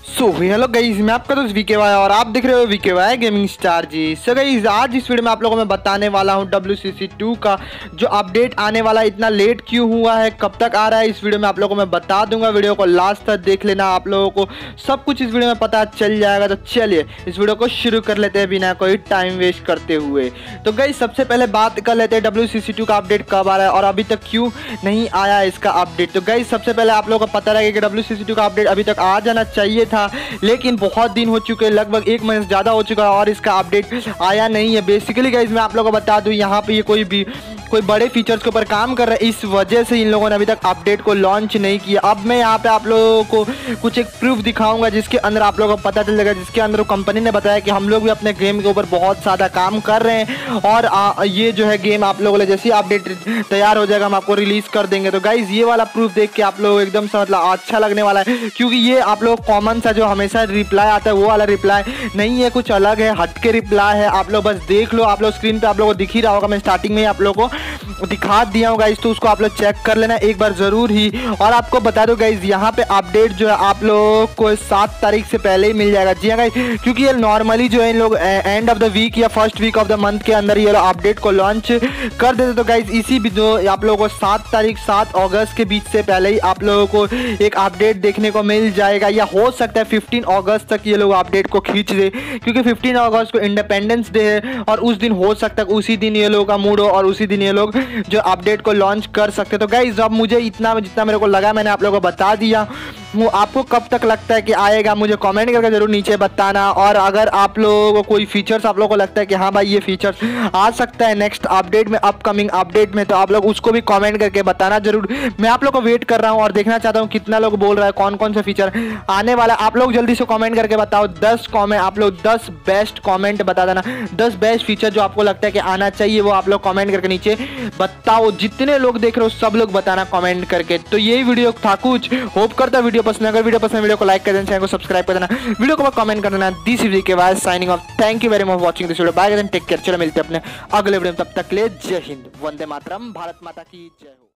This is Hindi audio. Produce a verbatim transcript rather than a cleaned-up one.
सो हेलो गाइस, मैं आपका दोस्त वीके वाई और आप देख रहे हो VK Y gaming star ji. So guys, आज इस वीडियो में आप लोगों को मैं बताने वाला हूं डब्ल्यू सी सी टू का जो अपडेट आने वाला है, इतना लेट क्यों हुआ है, कब तक आ रहा है, इस वीडियो में आप लोगों को मैं बता दूंगा। वीडियो को लास्ट तक देख लेना, आप लोगों को सब कुछ इस वीडियो में पता चल जाएगा। तो चलिए इस वीडियो को शुरू कर लेते हैं बिना कोई टाइम वेस्ट करते हुए। तो गाइस, सबसे पहले बात कर लेते हैं डब्ल्यू सी सी टू का अपडेट कब आ रहा है और अभी तक क्यों नहीं आया इसका अपडेट। तो गाइस, सबसे पहले आप लोगों को पता रहेगा कि डब्ल्यू सी सी टू का अपडेट अभी तक आ जाना चाहिए था, लेकिन बहुत दिन हो चुके हैं, लगभग एक महीने से ज़्यादा हो चुका है और इसका अपडेट आया नहीं है। बेसिकली गाइस, मैं आप लोगों को बता दूं, यहाँ पे ये कोई भी कोई बड़े फीचर्स के ऊपर काम कर रहा है, इस वजह से इन लोगों ने अभी तक अपडेट को लॉन्च नहीं किया। अब मैं यहाँ पे आप लोगों को कुछ एक प्रूफ दिखाऊंगा जिसके अंदर आप लोगों को पता चल जाएगा, जिसके अंदर कंपनी ने बताया कि हम लोग भी अपने गेम के ऊपर बहुत ज़्यादा काम कर रहे हैं और आ, ये जो है गेम आप लोगों ने जैसे अपडेट तैयार हो जाएगा हम आपको रिलीज़ कर देंगे। तो गाइज, ये वाला प्रूफ देख के आप लोग एकदम से मतलब अच्छा लगने वाला है, क्योंकि ये आप लोग कॉमन सा जो हमेशा रिप्लाई आता है वो वाला रिप्लाई नहीं है, कुछ अलग है, हट के रिप्लाई है। आप लोग बस देख लो, आप लोग स्क्रीन पे आप लोगों को दिख ही रहा होगा, मैं स्टार्टिंग में ही आप लोगों को दिखा दिया हूँ गाइज, तो उसको आप लोग चेक कर लेना एक बार ज़रूर ही। और आपको बता दो गाइज, यहाँ पे अपडेट जो है आप लोगों को सात तारीख से पहले ही मिल जाएगा। जी हाँ गाइज, क्योंकि ये नॉर्मली जो है इन लोग एंड ऑफ द वीक या first week of the month के अंदर ये लोग अपडेट को लॉन्च कर देते। तो गाइज, इसी भी जो आप लोगों को सात तारीख सात अगस्त के बीच से पहले ही आप लोगों को एक अपडेट देखने को मिल जाएगा, या हो सकता है फिफ्टीन अगस्त तक ये लोग अपडेट को खींच दे, क्योंकि फिफ्टीन अगस्त को इंडिपेंडेंस डे है और उस दिन हो सकता है उसी दिन ये लोगों का मूड हो और उसी दिन ये लोग जो अपडेट को लॉन्च कर सकते। तो गाइज, अब मुझे इतना जितना मेरे को लगा मैंने आप लोगों को बता दिया। वो आपको कब तक लगता है कि आएगा, मुझे कमेंट करके जरूर नीचे बताना। और अगर आप लोगों को कोई फीचर्स आप लोगों को लगता है कि हाँ भाई ये फीचर्स आ सकता है नेक्स्ट अपडेट में, अपकमिंग अपडेट में, तो आप लोग उसको भी कमेंट करके बताना जरूर। मैं आप लोग को वेट कर रहा हूँ और देखना चाहता हूँ कितना लोग बोल रहा है कौन कौन से फीचर आने वाला है। आप लोग जल्दी से कमेंट करके बताओ, दस कमेंट आप लोग दस बेस्ट कमेंट बता देना, दस बेस्ट फीचर जो आपको लगता है कि आना चाहिए वो आप लोग कमेंट करके नीचे बताओ। जितने लोग देख रहे हो सब लोग बताना कमेंट करके। तो यही वीडियो था कुछ, होप करता वीडियो पसंद, अगर वीडियो पसंद वीडियो को लाइक कर देना, चैनल को सब्सक्राइब कर देना, वीडियो को कमेंट कर देना। This is VK Y signing off, thank you very much watching this video, bye guys, take care. चलो मिलते हैं अपने अगले वीडियो में, तब तक के लिए जय हिंद, वंदे मातरम, भारत माता की जय हो।